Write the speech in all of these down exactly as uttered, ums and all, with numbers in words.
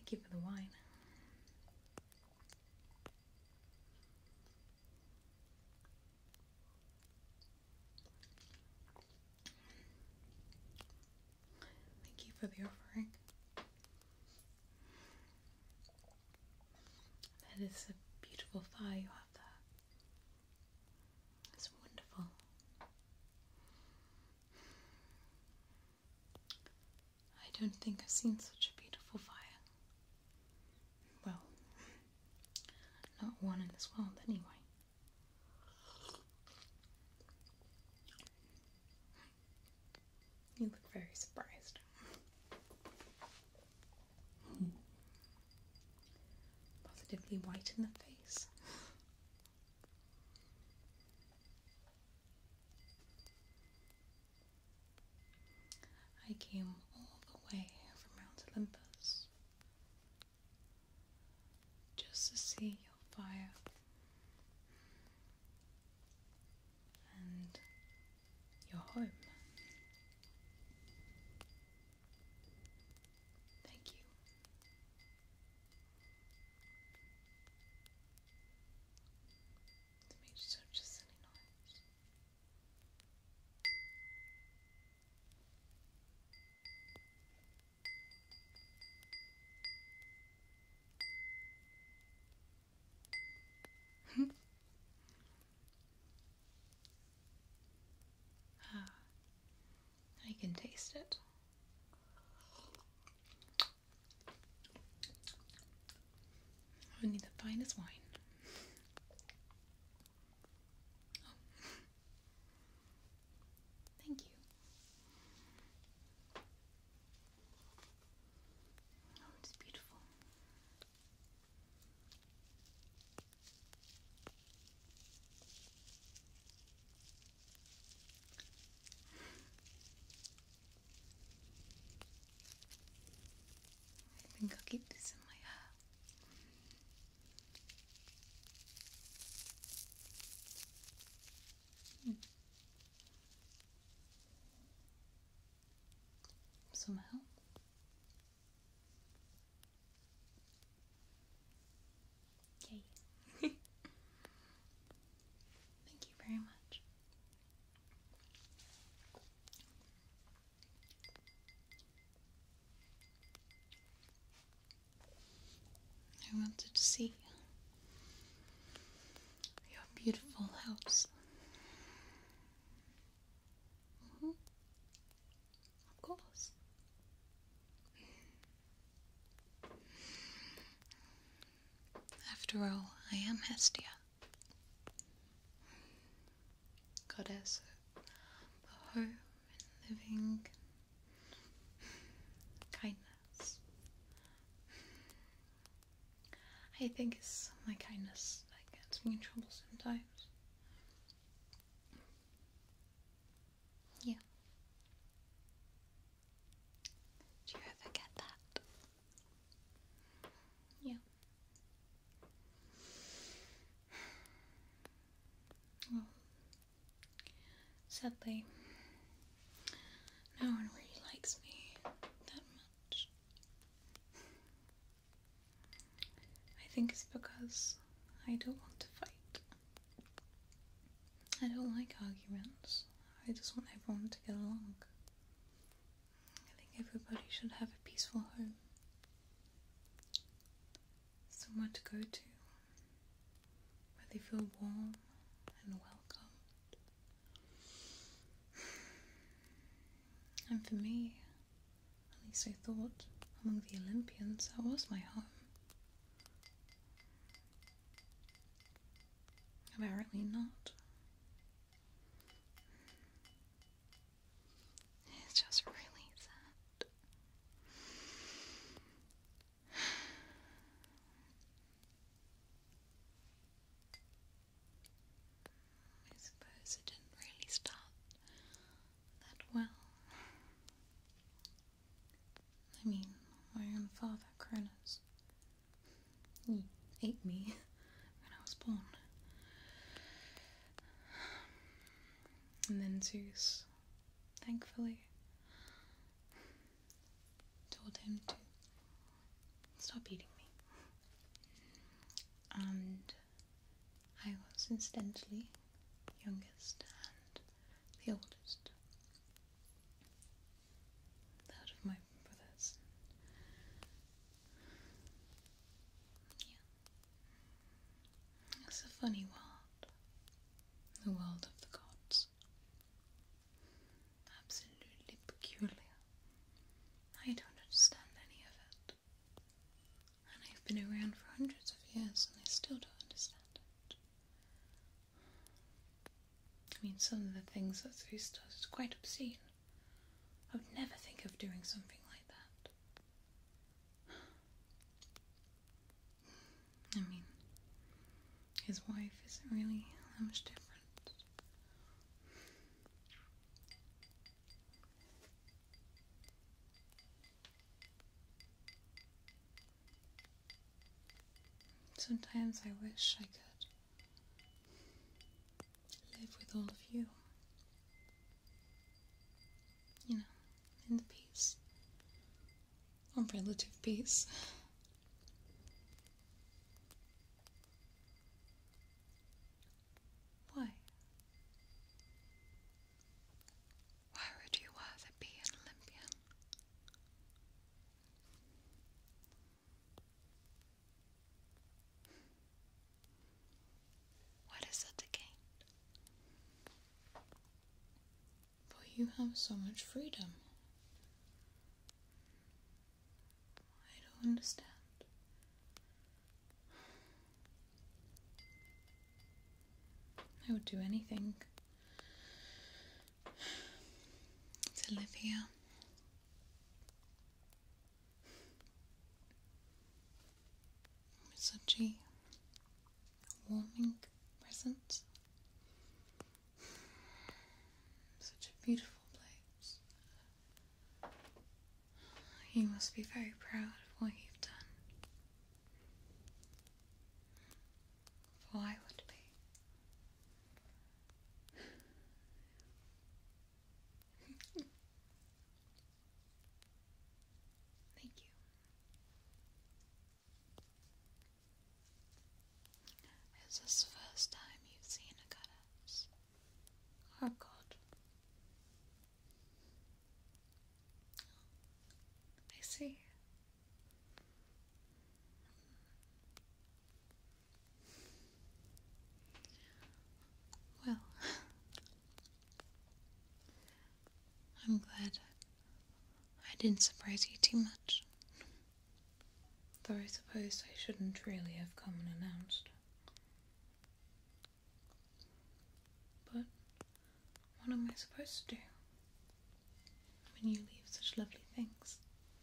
Thank you for the wine. Thank you for the offering. That is a beautiful fire you have there. It's wonderful. I don't think I've seen such a beautiful fire. Well, not one in this world anyway. You look very surprised. Positively white in the face. I came all the way from Mount Olympus just to see your fire and your home. Thank you. It made such a silly noise. Ah, I can taste it. Only the finest wine. Oh. Thank you. Oh, it's beautiful. I think I'll keep this in my hair. Hmm. Some help. Yay. Thank you very much. I wanted to see your beautiful house. Mm-hmm. Of course. After all, I am Hestia, goddess of the home and living, kindness. I think it's my kindness that gets me in trouble sometimes. Yeah. Do you ever get that? Yeah. Well, sadly, no one really likes me that much. I think it's because I don't want to fight. I don't like arguments. I just want everyone to get along. I think everybody should have a peaceful home. Somewhere to go to, where they feel warm and welcome. And for me, at least I thought, among the Olympians, that was my home. Apparently not. It's just really sad. I suppose it didn't really start that well. I mean, my own father, Cronus, he ate me when I was born. And then Zeus, thankfully, told him to stop eating me. And I was incidentally youngest and the oldest out of my brothers. Yeah. It's a funny world. The world of the gods. Absolutely peculiar. I don't understand any of it. And I've been around for hundreds of years and I still don't understand it. I mean, some of the things that they start is quite obscene. I would never think of doing something like that. I mean, his wife isn't really that much different. Sometimes I wish I could live with all of you. You know, in the peace. Or relative peace. Why? Why would you rather be an Olympian? What is it again? For you have so much freedom. I don't understand. I would do anything to live here. With such a warming presence. Such a beautiful place. You must be very proud of what you've done. For I would be. Thank you. Is this the first time you've seen a goddess? Or a god? I see. Well, I'm glad I didn't surprise you too much. Though I suppose I shouldn't really have come unannounced. But what am I supposed to do when you leave such lovely things?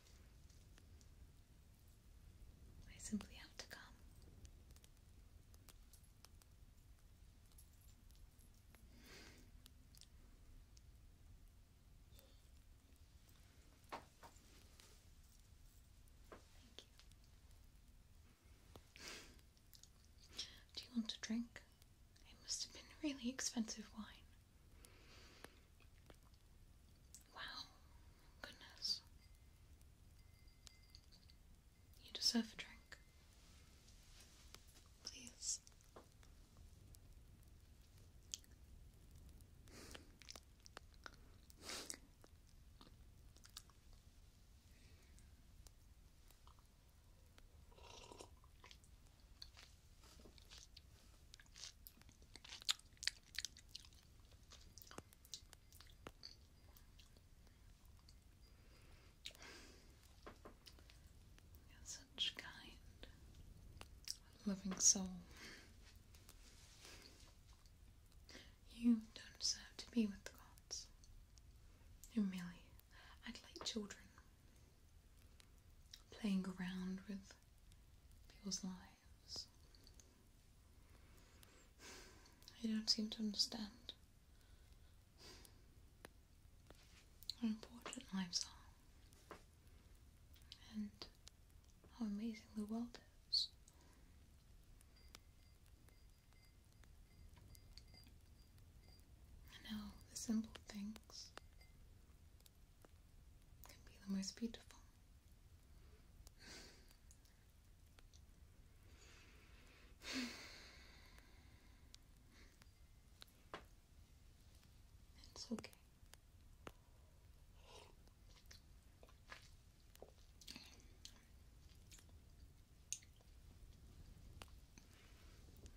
I simply have to come. Thank you. Do you want a drink? It must have been really expensive wine. Wow, goodness. You deserve a drink. Please. You're such kind, loving soul. You don't deserve to be with the gods. You merely act like children, playing around with people's lives. I don't seem to understand how important lives are, and how amazing the world is. And how the simple things can be the most beautiful.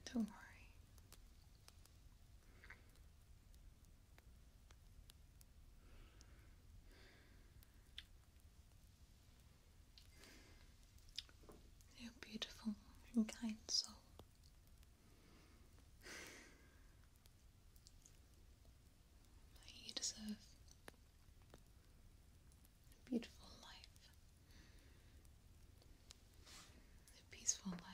Don't worry. You're beautiful and kind soul. You deserve a beautiful life, a peaceful life.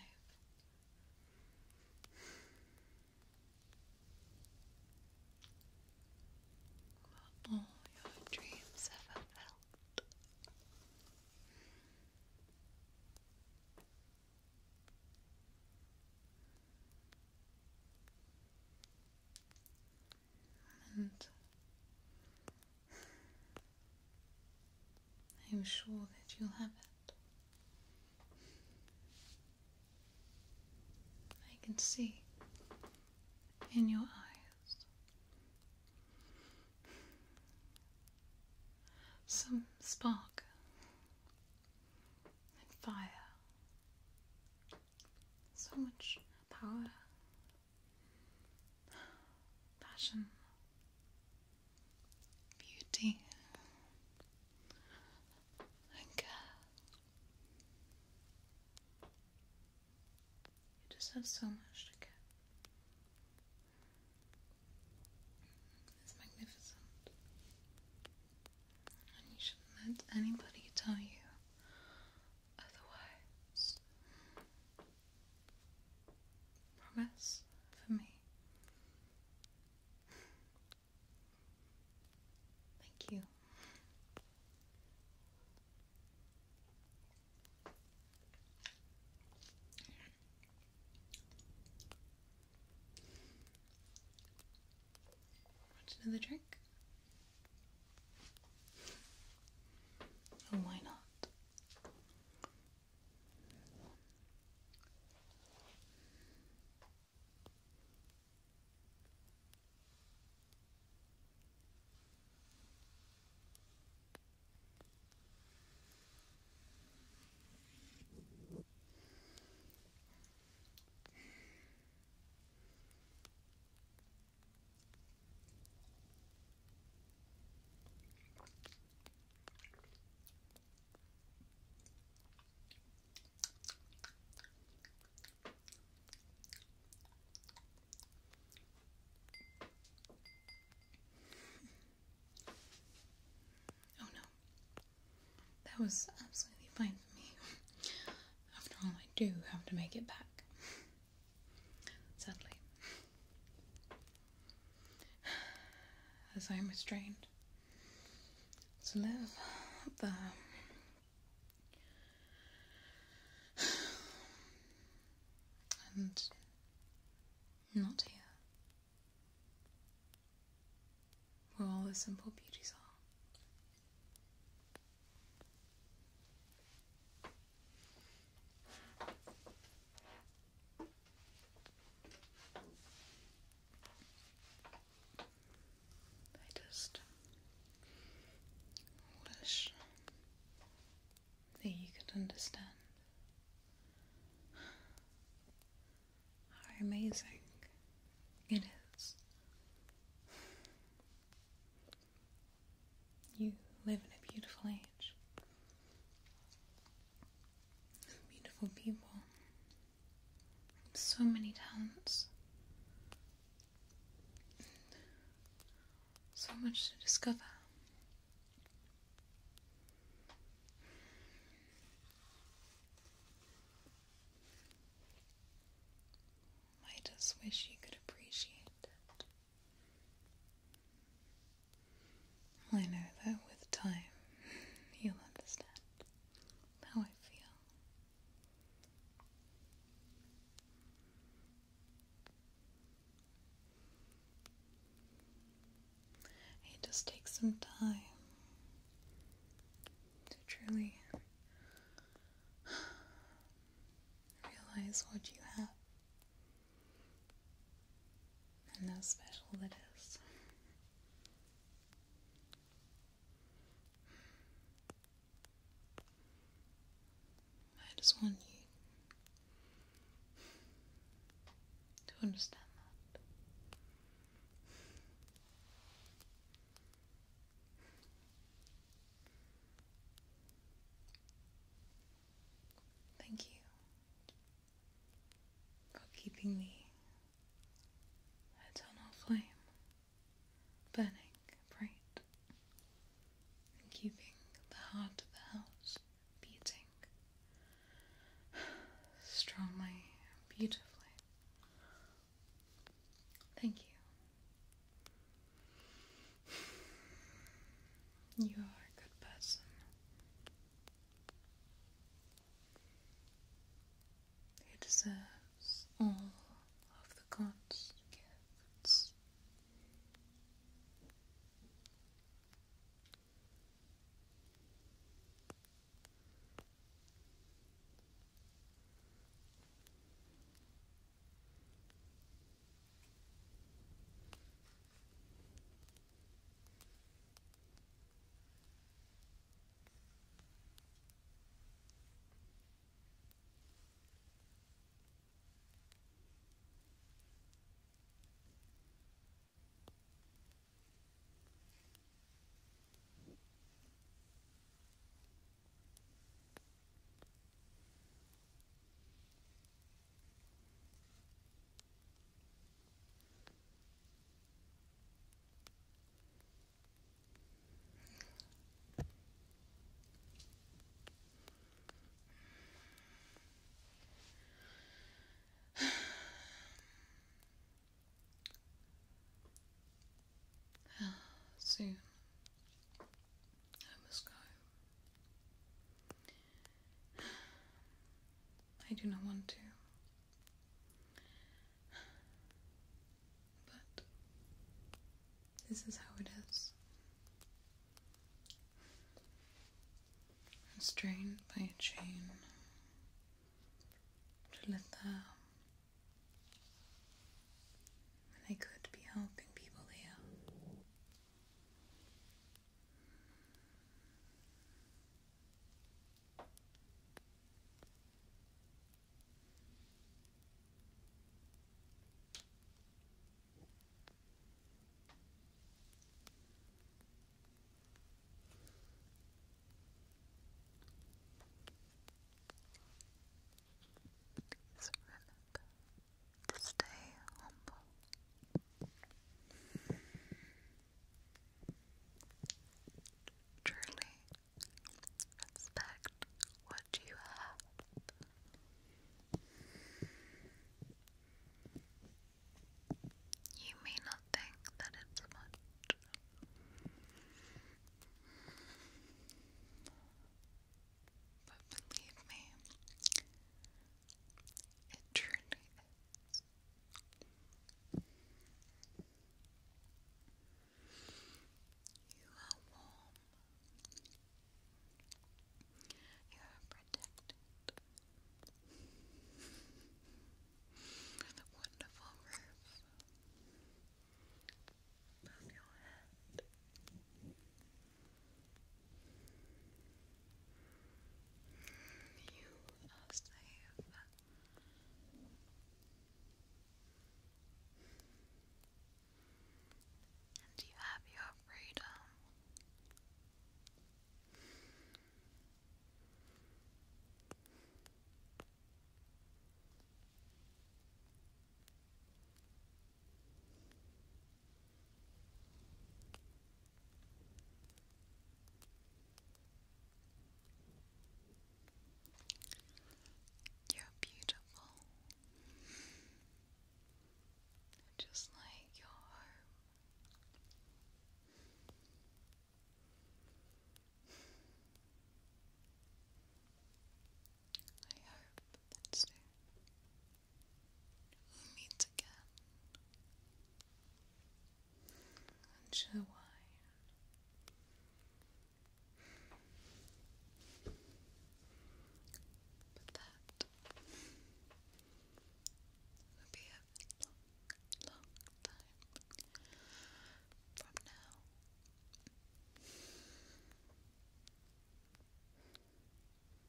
All your dreams have fulfilled. And I'm sure that you'll have it. I can see in your eyes some spark and fire, so much power, passion, beauty, and care. You just have so much to give. It's magnificent. And you shouldn't let anybody tell you otherwise. Promise for me. Thank you. Want another drink? Oh, why not? Oh no. That was absolutely fine for me. After all, I do have to make it back. Sadly. As I am restrained to live up there. And not here, where all the simple beauties are. I just wish that you could understand how amazing it is. You live in a beautiful age. Beautiful people. So many talents. So much to discover. I just wish you could appreciate it. I know that with time you'll understand how I feel. It just takes some time to truly realize what you have and how special it is. I just want you to understand that. Thank you for keeping the eternal flame burning bright and keeping the heart of the house beating strongly and beautifully. Thank you. You are a good person who deserves all of the God's gifts. Soon I must go. I do not want to, but this is how it is. Constrained by a chain to live there, and I could be helping people here. So remember to stay humble. Truly respect what you have. You may not think that it's much, but believe me, it truly is. You are warm. You are protected with a wonderful roof above your head. You are safe. And you have your freedom. You're beautiful, just like your home. I hope that soon we'll meet again and share wine. But that will be a long, long time from now.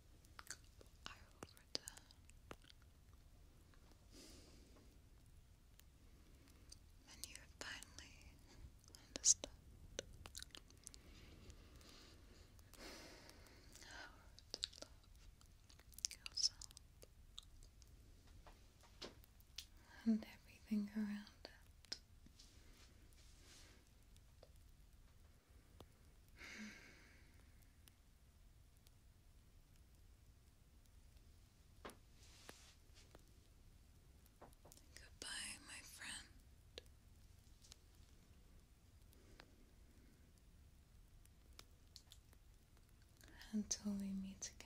I will return finger around it. Goodbye, my friend. Until we meet